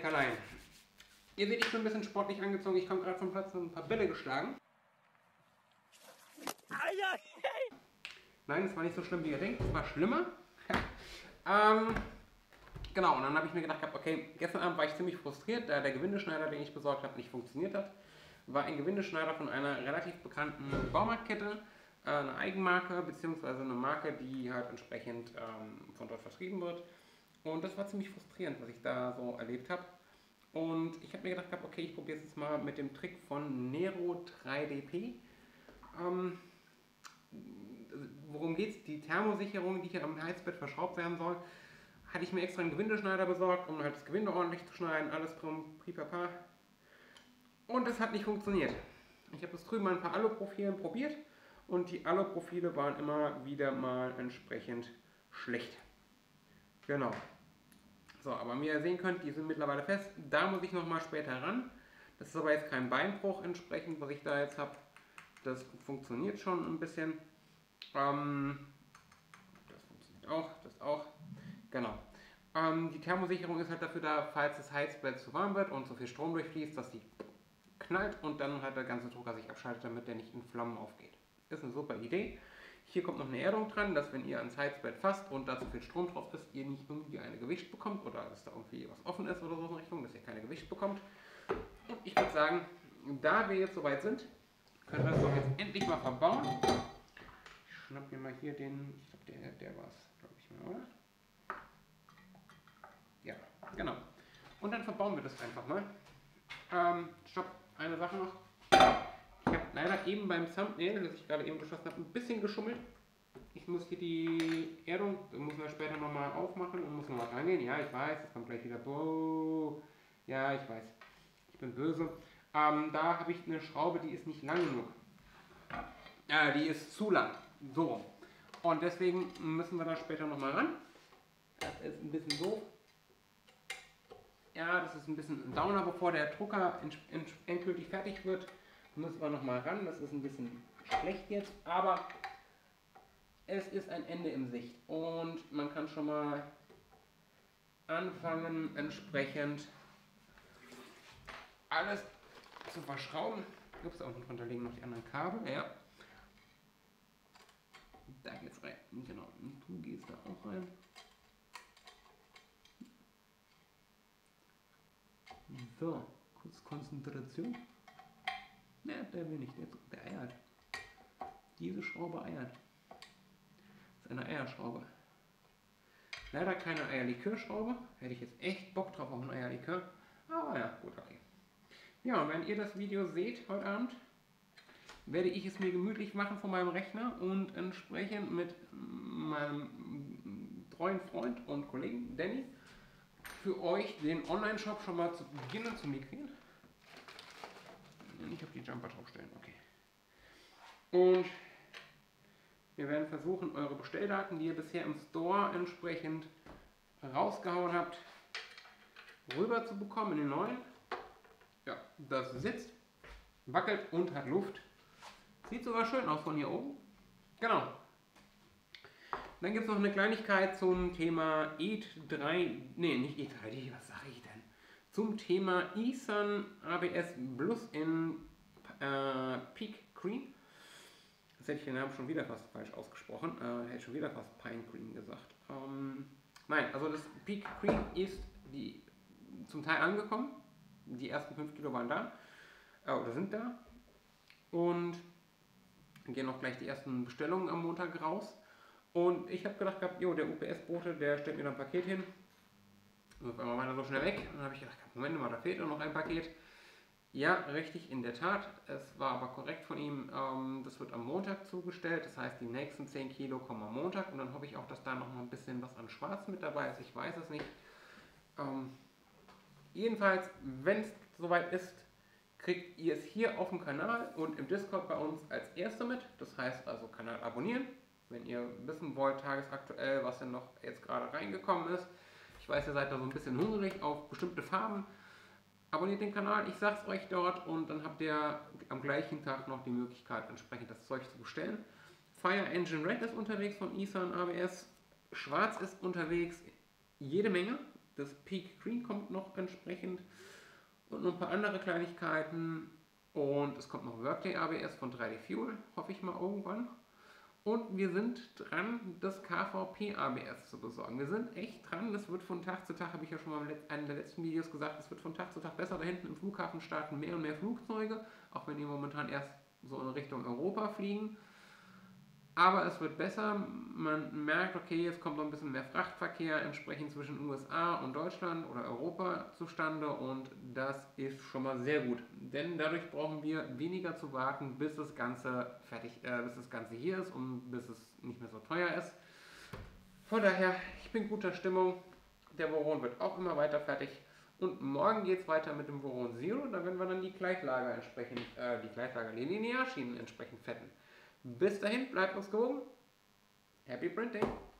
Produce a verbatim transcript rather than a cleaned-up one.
Leckerlein. Ihr seht, ich bin ein bisschen sportlich angezogen. Ich komme gerade vom Platz und ein paar Bälle geschlagen. Nein, es war nicht so schlimm, wie ihr denkt. Es war schlimmer. ähm, genau, und dann habe ich mir gedacht, okay, gestern Abend war ich ziemlich frustriert, da der Gewindeschneider, den ich besorgt habe, nicht funktioniert hat. War ein Gewindeschneider von einer relativ bekannten Baumarktkette, äh, eine Eigenmarke, beziehungsweise eine Marke, die halt entsprechend ähm, von dort vertrieben wird. Und das war ziemlich frustrierend, was ich da so erlebt habe. Und ich habe mir gedacht, okay, ich probiere es jetzt mal mit dem Trick von Nero drei D P. Ähm, worum geht es? Die Thermosicherung, die hier am Heizbett verschraubt werden soll, hatte ich mir extra einen Gewindeschneider besorgt, um halt das Gewinde ordentlich zu schneiden, alles drum, pripapa. Und das hat nicht funktioniert. Ich habe das drüben an ein paar Aluprofilen probiert und die Aluprofile waren immer wieder mal entsprechend schlecht. Genau. So, aber wie ihr sehen könnt, die sind mittlerweile fest. Da muss ich nochmal später ran. Das ist aber jetzt kein Beinbruch entsprechend, was ich da jetzt habe. Das funktioniert schon ein bisschen. Ähm, das funktioniert auch, das auch. Genau. Ähm, die Thermosicherung ist halt dafür da, falls das Heizbett zu warm wird und so viel Strom durchfließt, dass die knallt und dann halt der ganze Drucker sich abschaltet, damit der nicht in Flammen aufgeht. Ist eine super Idee. Hier kommt noch eine Erdung dran, dass wenn ihr ans Heizbett fasst und da zu viel Strom drauf ist, ihr nicht irgendwie eine Gewicht bekommt oder dass da irgendwie was offen ist oder so in Richtung, dass ihr keine Gewicht bekommt. Und ich würde sagen, da wir jetzt soweit sind, können wir das doch jetzt endlich mal verbauen. Ich schnapp mir mal hier den, ich glaube der, der war es, glaube ich mal, oder? Ja, genau. Und dann verbauen wir das einfach mal. Ähm, stopp, eine Sache noch. Ich habe leider eben beim Thumbnail, das ich gerade eben geschossen habe, ein bisschen geschummelt. Ich muss hier die Erdung, das muss man später nochmal aufmachen und muss nochmal rangehen. Ja, ich weiß, es kommt gleich wieder. Boah. Ja, ich weiß. Ich bin böse. Ähm, da habe ich eine Schraube, die ist nicht lang genug. Äh, die ist zu lang. So. Und deswegen müssen wir da später nochmal ran. Das ist ein bisschen doof. Ja, das ist ein bisschen ein Downer, bevor der Drucker endgültig fertig wird. Müssen wir nochmal ran. Das ist ein bisschen schlecht jetzt, aber es ist ein Ende in Sicht. Und man kann schon mal anfangen, entsprechend alles zu verschrauben. Ups, da unten drunter liegen noch die anderen Kabel. Ja. Da geht's rein. Genau. Du gehst da auch rein. So, kurz Konzentration. Ne, der will nicht, der, der eiert. Diese Schraube eiert. Das ist eine Eierschraube. Leider keine Eierlikörschraube. Hätte ich jetzt echt Bock drauf auf ein Eierlikör. Aber ja, gut, okay. Ja, und wenn ihr das Video seht heute Abend, werde ich es mir gemütlich machen von meinem Rechner und entsprechend mit meinem treuen Freund und Kollegen Danny für euch den Online-Shop schon mal zu beginnen zu migrieren. Ich habe die Jumper draufstellen, okay. Und wir werden versuchen, eure Bestelldaten, die ihr bisher im Store entsprechend rausgehauen habt, rüber zu bekommen in den neuen. Ja, das sitzt, wackelt und hat Luft. Sieht sogar schön aus von hier oben. Genau. Dann gibt es noch eine Kleinigkeit zum Thema E drei, nee, nicht E drei D, was sage ich denn? Zum Thema eSun A B S Plus in äh, Peak Cream. Jetzt hätte ich den Namen schon wieder fast falsch ausgesprochen, äh, hätte schon wieder fast Pine Cream gesagt. Ähm, nein, also das Peak Cream ist die, zum Teil angekommen. Die ersten fünf Kilo waren da, äh, oder sind da. Und gehen auch gleich die ersten Bestellungen am Montag raus. Und ich habe gedacht, jo, der U P S-Bote, der stellt mir dann ein Paket hin. Und auf einmal war er so schnell weg. Und dann habe ich gedacht, Moment mal, da fehlt noch ein Paket. Ja, richtig, in der Tat. Es war aber korrekt von ihm. Ähm, das wird am Montag zugestellt. Das heißt, die nächsten zehn Kilo kommen am Montag. Und dann hoffe ich auch, dass da noch mal ein bisschen was an Schwarz mit dabei ist. Ich weiß es nicht. Ähm, jedenfalls, wenn es soweit ist, kriegt ihr es hier auf dem Kanal und im Discord bei uns als Erste mit. Das heißt also Kanal abonnieren, wenn ihr wissen wollt, tagesaktuell, was denn noch jetzt gerade reingekommen ist. Ich weiß, ihr seid da so ein bisschen hungrig auf bestimmte Farben. Abonniert den Kanal, ich sag's euch dort und dann habt ihr am gleichen Tag noch die Möglichkeit, entsprechend das Zeug zu bestellen. Fire Engine Red ist unterwegs von eSun A B S. Schwarz ist unterwegs, jede Menge. Das Peak Green kommt noch entsprechend und noch ein paar andere Kleinigkeiten. Und es kommt noch Workday A B S von drei D Fuel, hoffe ich mal irgendwann. Und wir sind dran, das K V P A B S zu besorgen. Wir sind echt dran, das wird von Tag zu Tag, habe ich ja schon mal in einem der letzten Videos gesagt, es wird von Tag zu Tag besser. Da hinten im Flughafen starten mehr und mehr Flugzeuge, auch wenn die momentan erst so in Richtung Europa fliegen. Aber es wird besser, man merkt, okay, es kommt noch ein bisschen mehr Frachtverkehr entsprechend zwischen U S A und Deutschland oder Europa zustande und das ist schon mal sehr gut. Denn dadurch brauchen wir weniger zu warten, bis das Ganze fertig, äh, bis das Ganze hier ist und bis es nicht mehr so teuer ist. Von daher, ich bin guter Stimmung. Der Voron wird auch immer weiter fertig. Und morgen geht es weiter mit dem Voron Zero. Da werden wir dann die Gleitlager entsprechend, äh, die Gleitlager Linearschienen entsprechend fetten. Bis dahin, bleibt uns gewogen. Happy Printing!